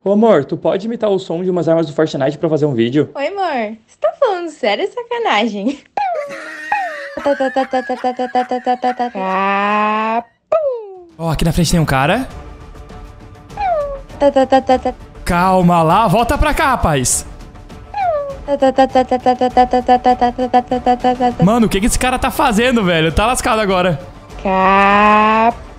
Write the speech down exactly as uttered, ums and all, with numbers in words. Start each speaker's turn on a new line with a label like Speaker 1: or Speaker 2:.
Speaker 1: Ô amor, tu pode imitar o som de umas armas do Fortnite pra fazer um vídeo?
Speaker 2: Oi, amor. Você tá falando sério ou é sacanagem?
Speaker 3: Ó, aqui na frente tem um cara. Calma lá, volta pra cá, rapaz. Mano, o que que esse cara tá fazendo, velho? Tá lascado agora.
Speaker 2: Cap.